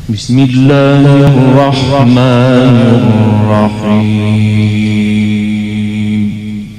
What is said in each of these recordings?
بسم الله الرحمن الرحيم.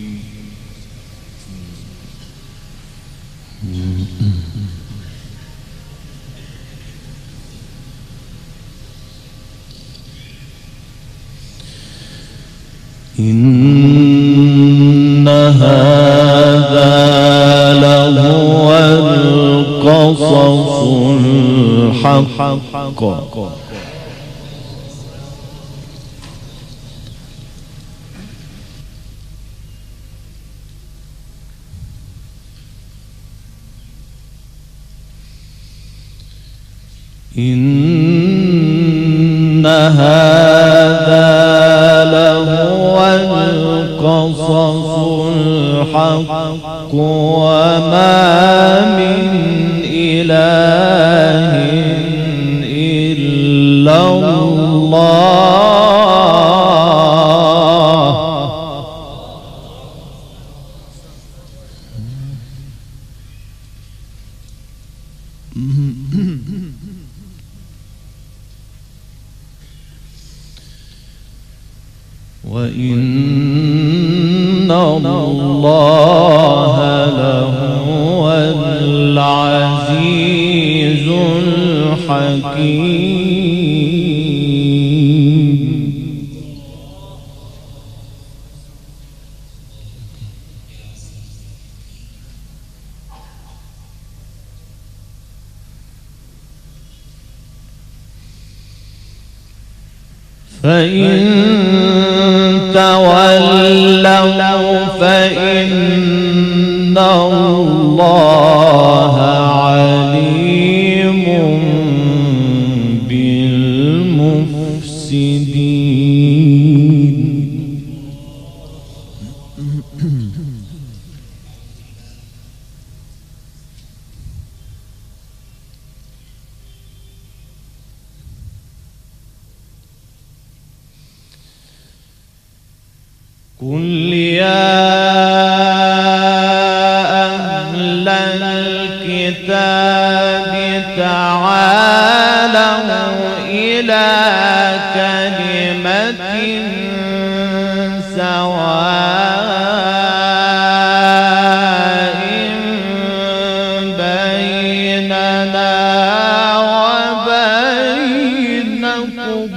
إن هذا لهو القصص الحق إن هذا لهو القصص الحق وما من إله إلا الله وإن الله لهو العزيز الحكيم. فإن تولوا فإن الله عليم بالمفسدين. قل يا أهل الكتاب تعالوا إلى كلمة سواء بيننا وبينكم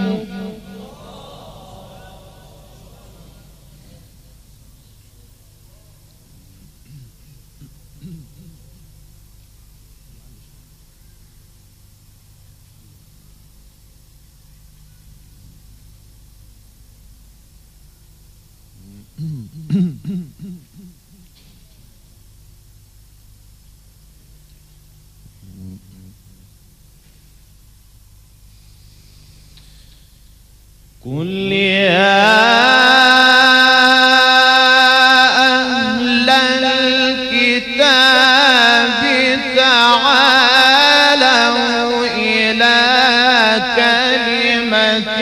قل يا أهل الكتاب تعالوا إلى كلمة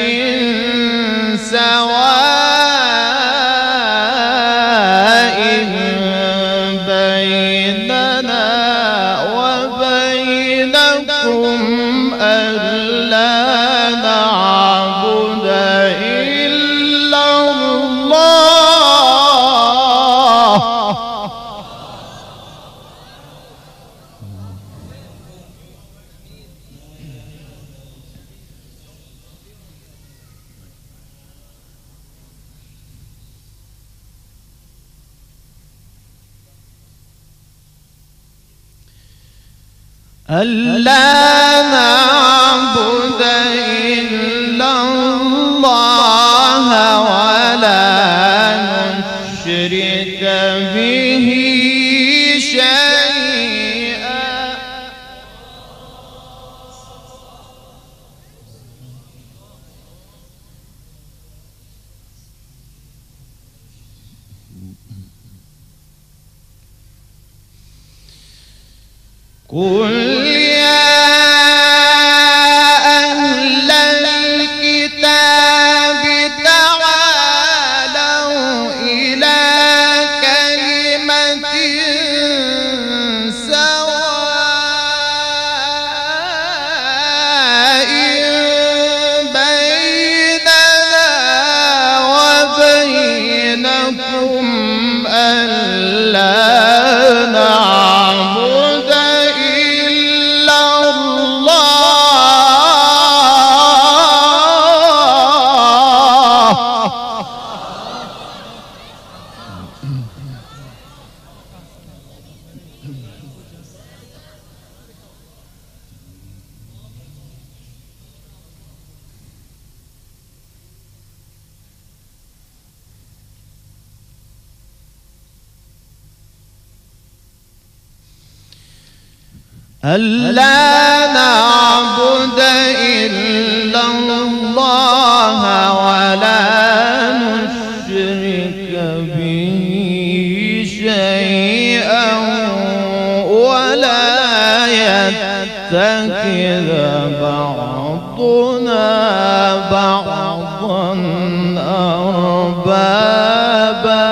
سواء بيننا وبينكم ألا نعبد إلا الله ألا نعبد إلا الله ولا نشرك به شيئا قل يا أهل الكتاب تعالوا إلى كلمة سواء ألا نعبد إلا الله ولا نشرك به شيئا ولا يتخذ بعضنا بعضا أربابا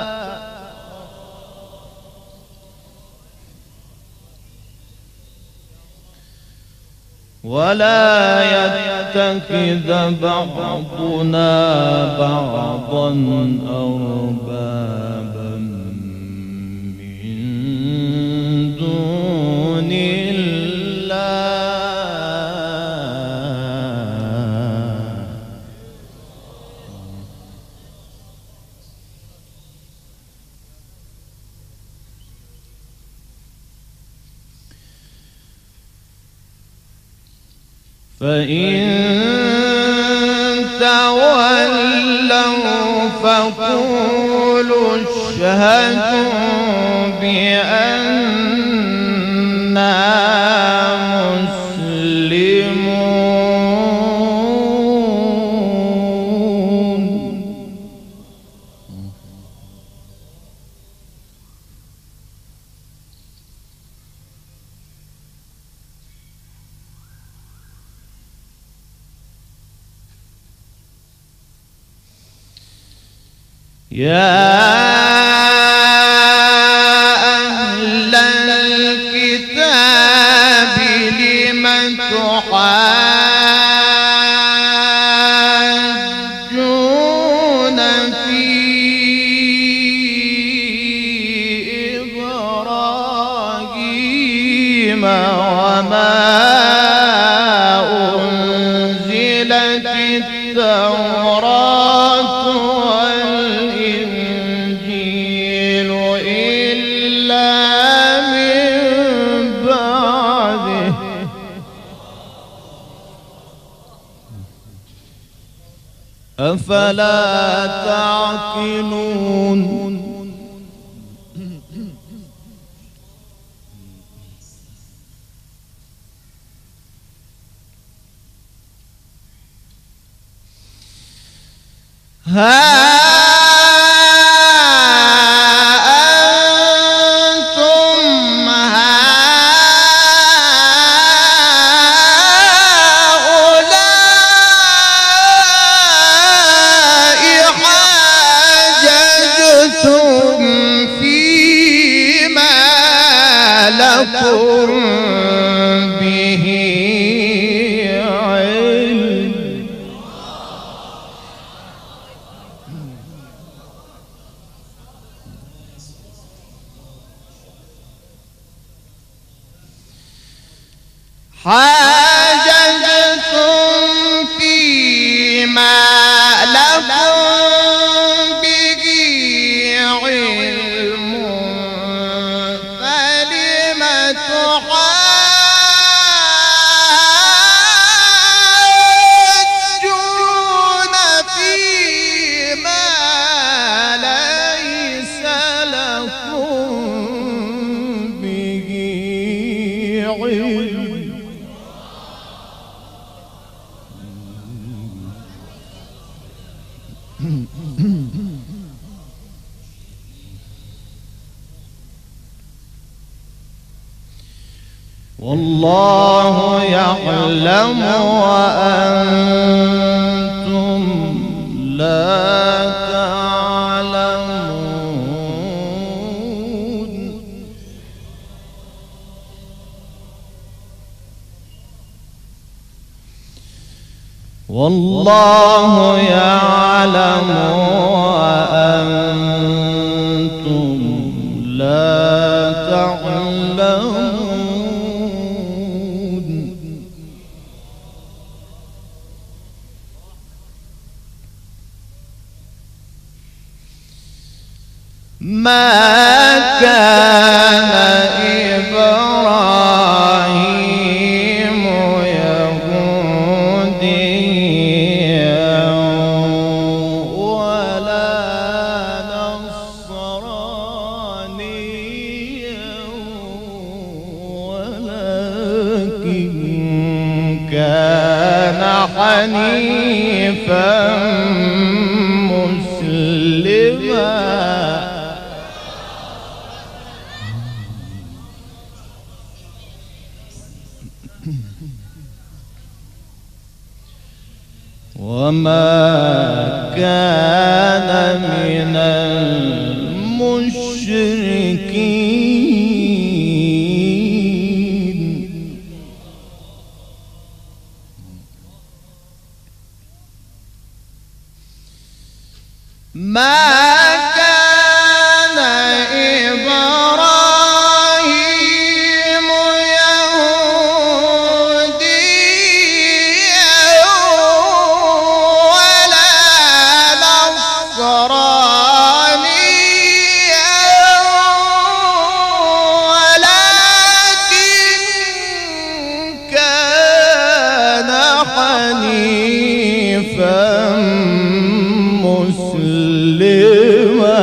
من دون الله فإن تولوا فقولوا اشهدوا بأننا مسلمون يا أهل الكتاب لم تحاجون في إبراهيم وما أنزلت التوراة والإنجيل إلا من بعده أفلا تعقلون ها أنتم هؤلاء حاججتم فيما لكم به علم حاججتم فيما لكم به علم فلم تحاجون فيما ليس لكم به علم والله يعلم وأنتم لا تعلمون والله يعلم وأنتم لا تعلمون ما كان إبراهيم يهوديا ولا نصرانيا ولكن كان حنيفا مسلما وما كان من المشركين ما كان إبراهيم يهوديا ولا نصرانيا ولكن كان حنيفا مسلما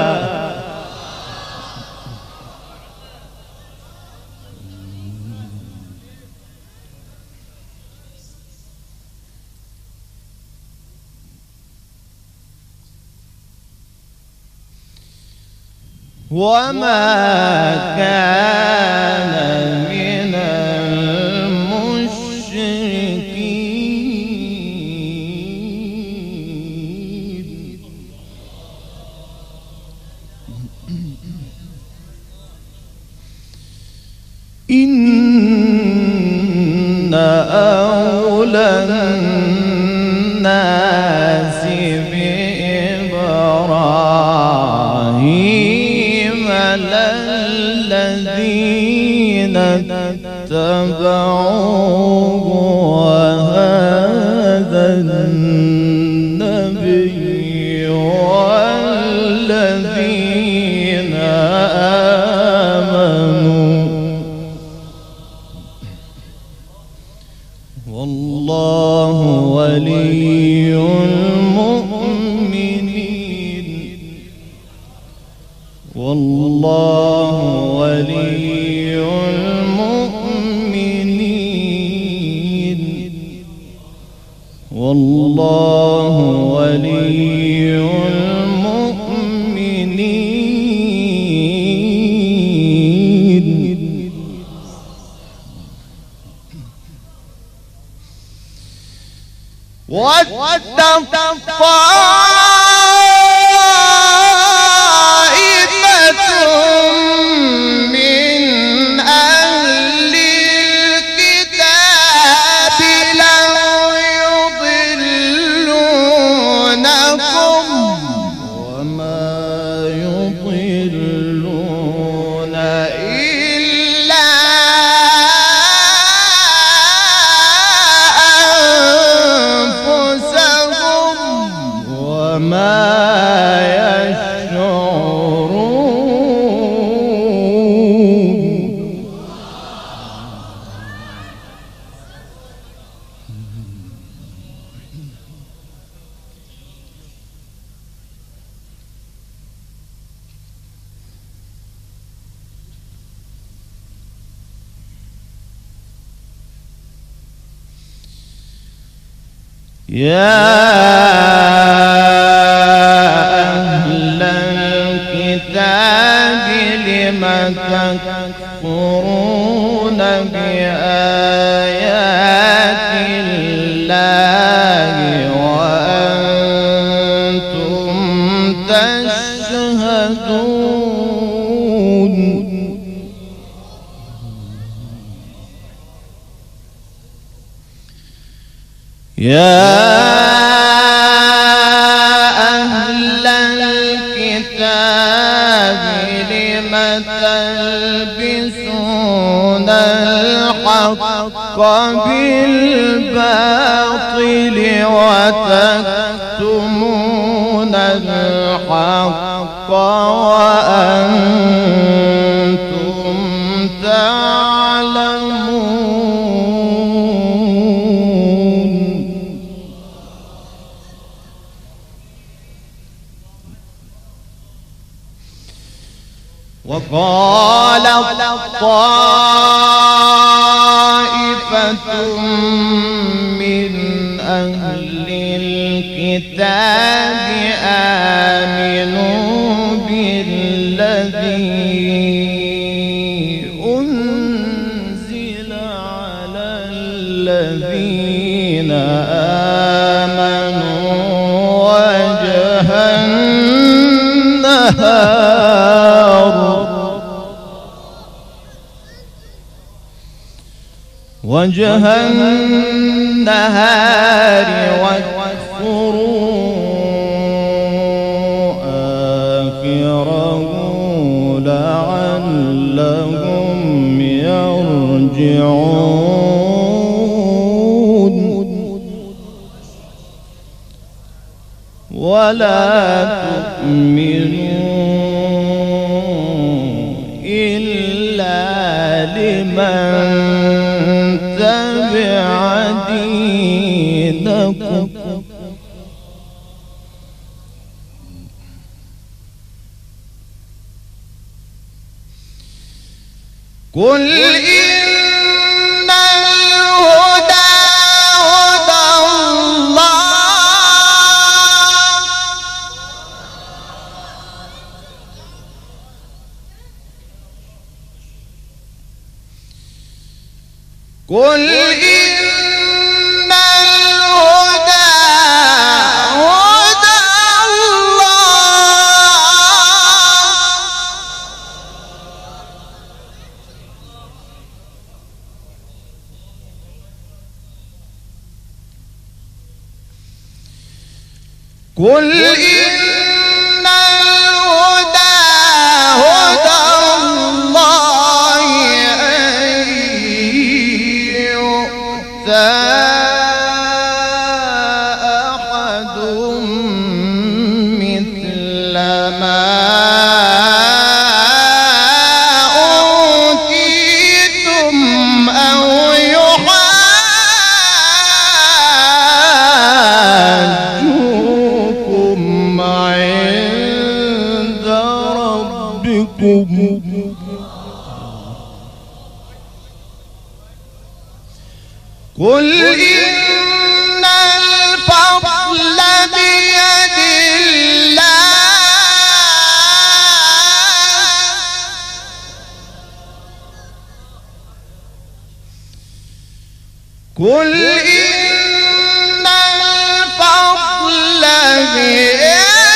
وما كان من المشركين إن أولى الناس بإبراهيم للذين اتبعوه وهذا النبي والذين آمنوا والله ولي المؤمنين والله ولي المؤمنين والله ولي المؤمنين واتقوا طائفة من أهل الكتاب لو يضلونكم وما يضلون إلا أنفسهم وما يشعرون يا أهل الكتاب لم تكفرون بآيات الله وأنتم تشهدون يا أهل الكتاب لم تلبسون الحق بالباطل وتكتمون الحق وأنتم تعلمون وقال طائفة الذين آمنوا وجه النهار واكفروا آخره لعلهم يرجعون ولا تؤمنوا إلا لمن تبع دينكم قل إن الهدى هدى الله قل إن الهدى هدى قل إن الهدى هدى الله أن يؤتى أحد مثل ما أوتيتم أو عند ربكم قل إن الفضل بيد الله قل إن الفضل بيد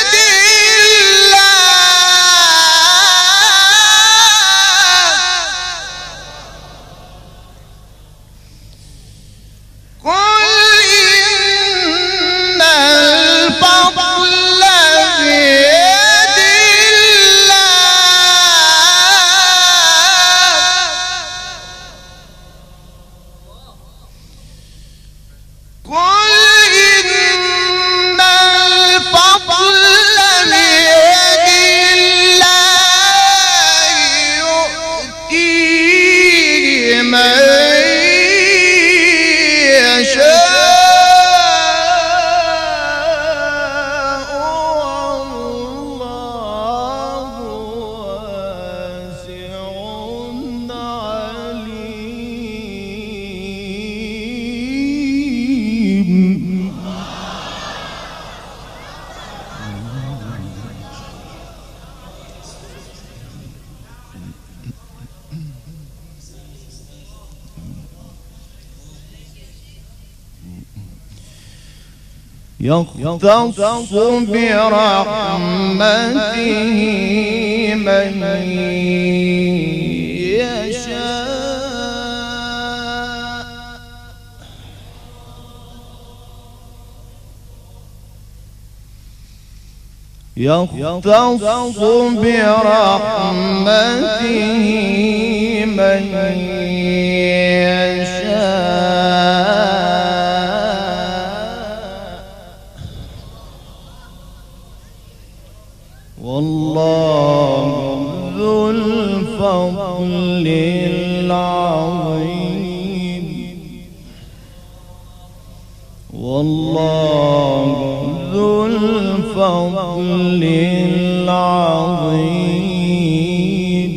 يختص برحمته من يشاء يختص برحمته من يشاء والله ذو الفضل العظيم والله ذو الفضل العظيم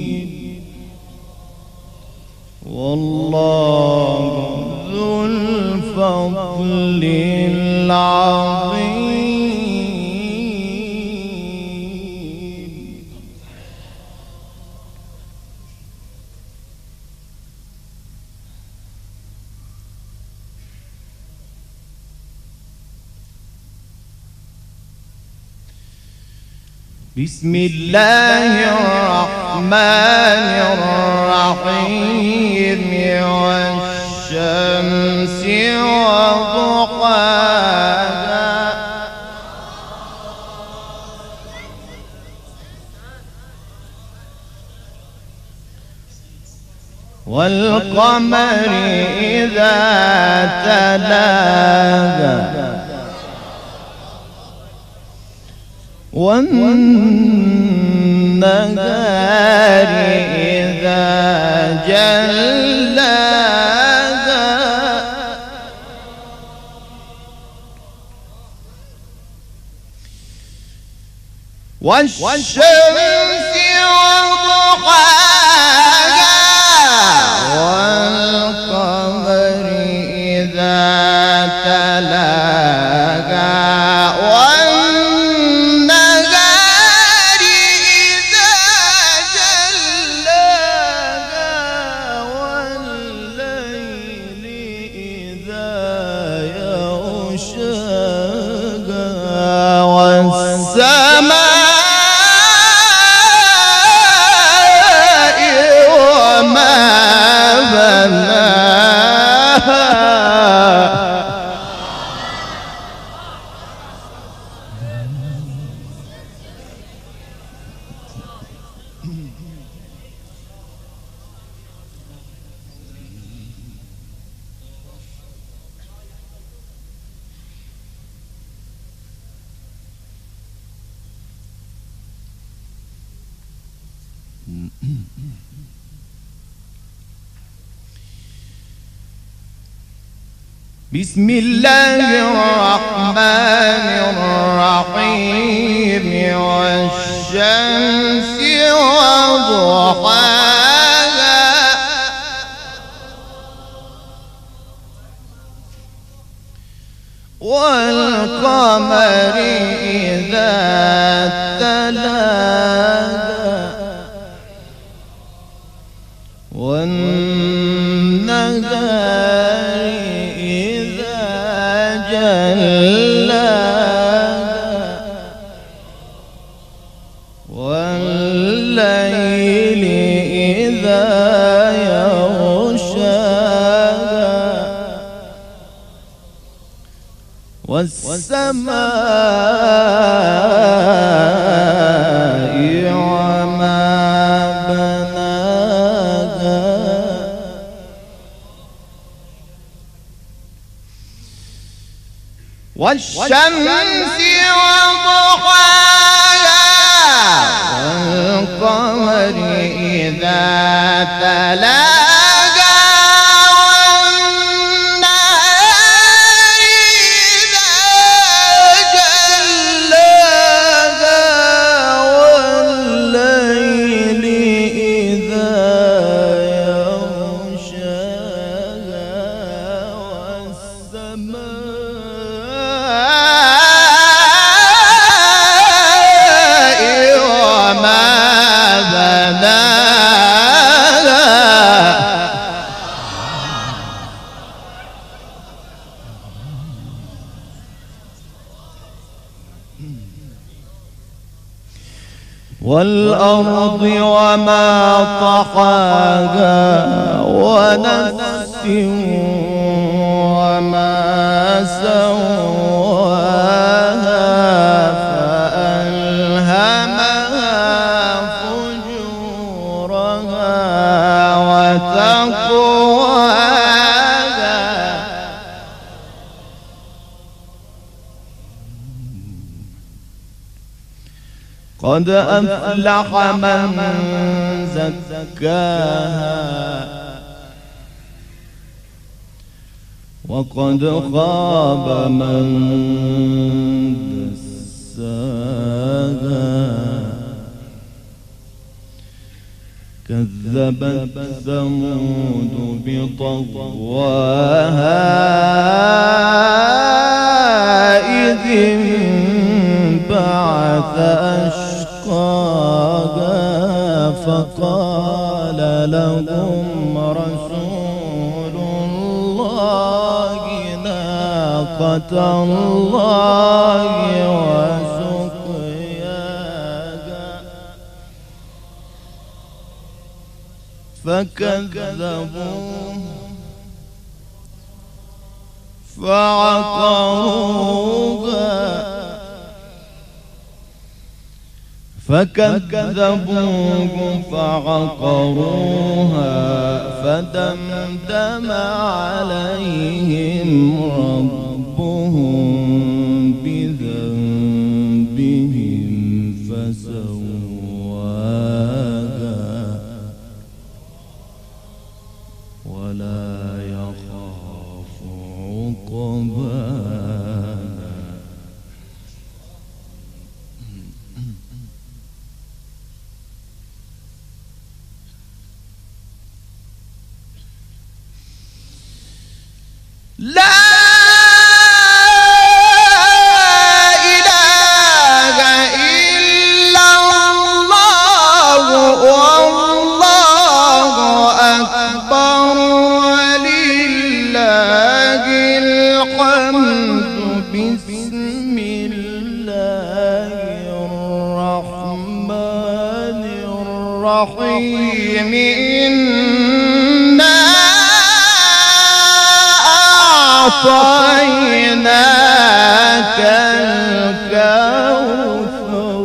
والله ذو الفضل العظيم بسم الله الرحمن الرحيم والشمس وضحاها والقمر إذا تلاها والنهار إذا جلاها والشمس وضحاها والقمر إذا تلاها بسم الله الرحمن الرحيم والشمس وضحاها والقمر إذا تلاها والنهار إذا جلاها والليل إذا يغشاها والسماء وما بناها والشمس وضحاها والقمر إذا تلاها والنهار إذا جلاها والليل إذا يغشاها والأرض وما طحاها ونفس وما سواها فألهمها فجورها وتقواها قد أفلح من زكاها وقد خاب من دساها كذبت ثمود بطغواها إذ انبعث أشقاها فقال لهم رسول الله ناقة الله وسقياها فكذبوه فعقروها فدمدم عليهم ربهم بذنبهم فسواها ولا يخاف عقباها. لا إله إلا الله والله أكبر ولله الحمد. بسم الله الرحمن الرحيم. أعطيناك الكوثر.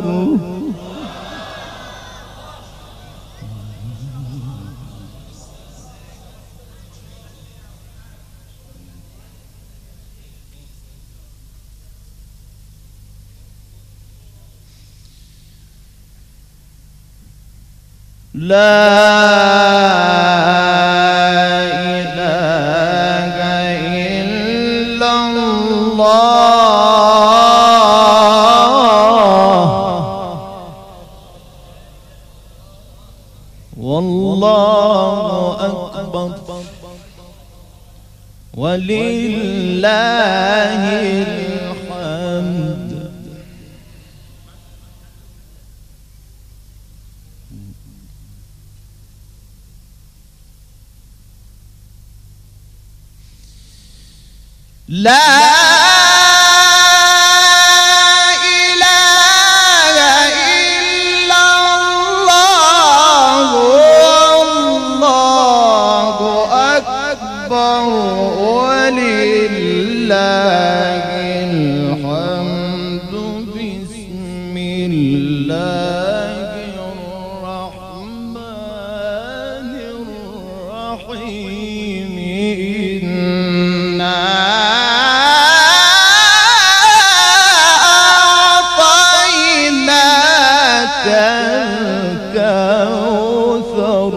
والله أكبر ولله الحمد. لا ولله الحمد. بسم الله الرحمن الرحيم. إنا أعطيناك الكوثر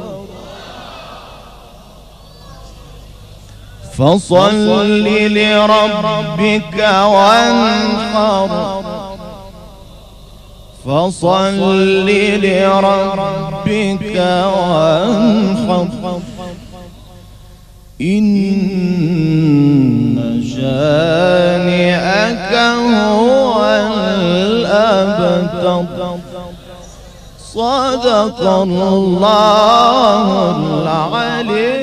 فصل لربك وانحر. فصل لربك وانحر. إن شانئك هو الأبتر. صدق الله العلي